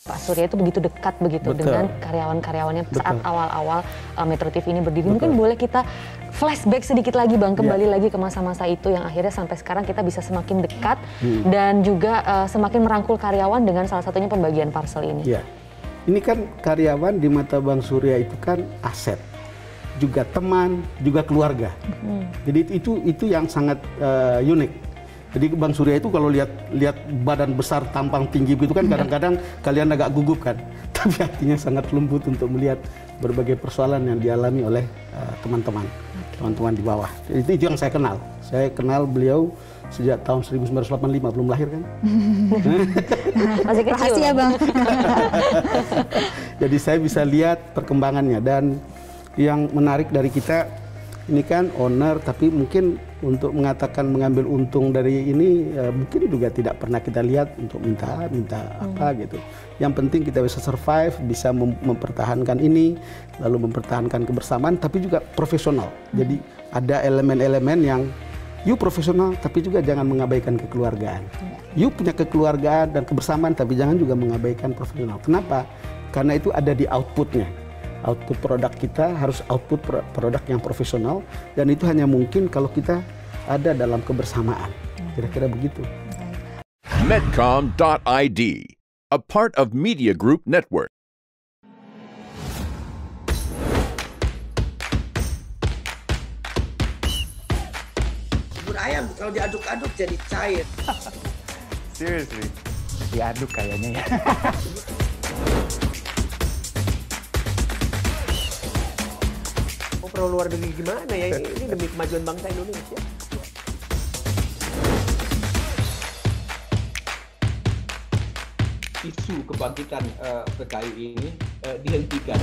Pak Surya itu begitu dekat begitu dengan karyawan-karyawannya saat awal-awal Metro TV ini berdiri. Mungkin boleh kita flashback sedikit lagi Bang, kembali lagi ke masa-masa itu yang akhirnya sampai sekarang kita bisa semakin dekat dan juga semakin merangkul karyawan dengan salah satunya pembagian parcel ini. Ya, ini kan karyawan di mata Bang Surya itu kan aset, juga teman, juga keluarga. Jadi itu yang sangat unik. Jadi Bang Surya itu kalau lihat badan besar, tampang tinggi gitu kan kadang-kadang kalian agak gugup kan. Tapi hatinya sangat lembut untuk melihat berbagai persoalan yang dialami oleh teman-teman di bawah. Itu yang saya kenal. Saya kenal beliau sejak tahun 1985, belum lahir kan? Masih kecil. Rahasia Bang. Jadi saya bisa lihat perkembangannya, dan yang menarik dari kita ini kan owner, tapi mungkin untuk mengatakan mengambil untung dari ini mungkin juga tidak pernah kita lihat untuk minta apa gitu. Yang penting kita bisa survive, bisa mempertahankan ini, lalu mempertahankan kebersamaan, tapi juga profesional. Jadi ada elemen-elemen yang you profesional, tapi juga jangan mengabaikan kekeluargaan. You punya kekeluargaan dan kebersamaan, tapi jangan juga mengabaikan profesional. Kenapa? Karena itu ada di outputnya. Output produk kita harus output produk yang profesional, dan itu hanya mungkin kalau kita ada dalam kebersamaan. Kira-kira begitu. Medcom.id, a part of Media Group Network. Bubur ayam kalau diaduk-aduk jadi cair. Seriously, diaduk kayaknya ya. Perlu luar negeri gimana ya, ini demi kemajuan bangsa Indonesia. Isu kebangkitan PKI ini dihentikan.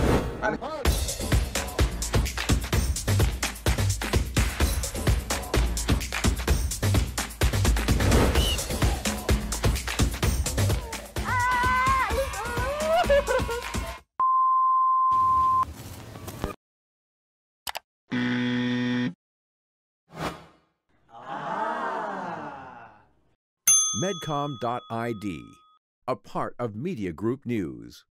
Medcom.id, a part of Media Group News.